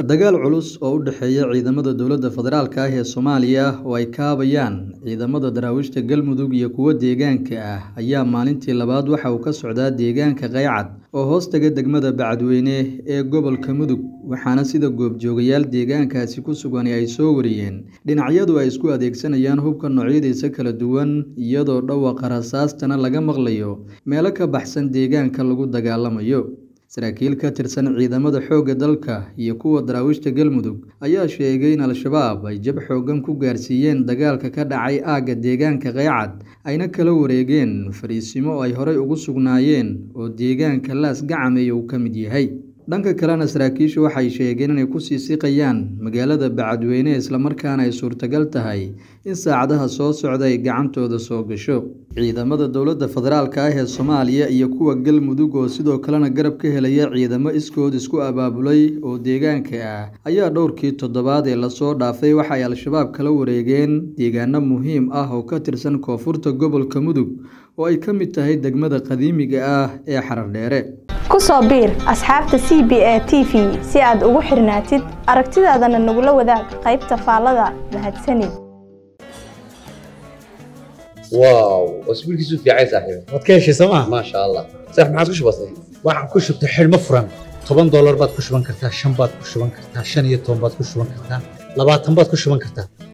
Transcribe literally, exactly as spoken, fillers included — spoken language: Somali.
dagaal culus oo u dhexeeya ciidamada dowladda federaalka ah ee Soomaaliya oo ay kaabayaan ciidamada daraawiishta Galmudug iyo kuwa deegaanka ah ayaa maalintii labaad waxa uu ka socdaa deegaanka Qaycad oo hoostaga degmada Bacadweyne ee gobolka Mudug waxaana sida goobjoogayaal deegaankaasi ku sugan ay soo wariyeen dhinacyadu ay isku adeegsanayaan hubka noocyadiisa kala duwan iyadoo dhawaaqa rasaastana laga maqlayo meelo ka baxsan deegaanka lagu dagaalamayo. saraakiil ka tirsan ciidamada xoogga dalka iyo kuwa daraawiishta Galmudug ayaa sheegay in Al-Shabaab ay jab xoogan ku gaarsiiyeen dagaalka ka dhacay aagga deegaanka Qaycad ayna kala wareegeen fariisimo ay horey ugu sugnaayeen oo deegaanka Laas Gacame uu ka mid yahay. dhanka kalena saraakiishu waxay sheegeen inay ku sii siqayaan magaalada Bacadweyne isla markaana ay suurtagal tahay in saacadaha soo socda ay gacantooda soo gasho. ciidamada dowladda federaalka ah ee Soomaaliya iyo kuwa Galmudug oo sidoo kalena garab ka helaya ciidamo iskood isku abaabulay oo deegaanka ah ayaa dhowrkii toddobaad ee la soo dhaafay waxa ay Al-Shabaab kala wareegeen deegaano muhiim ah oo ka tirsan koonfurta gobolka Mudug oo ay ka mid tahay degmada qadiimiga ah ee Xarardheere. ku soo biir asxaabta C B A T V si aad ugu xirnaatid aragtidaadana nagula wadaag qaybta faallada mahadsanid. واو اسبوعك في عين صاحبي wadkeeshi sama ما شاء الله صح ما عادش بسيط waxaan ku shubtay xilmo furan toban dollar baad ku shuban kartaa shan baad ku shuban kartaa shan iyo toban baad ku shuban kartaa labaatan baad ku shuban kartaa